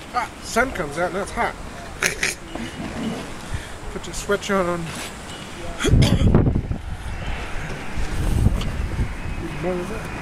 Ah, sun comes out, now it's hot. Put your sweatshirt on. What is that?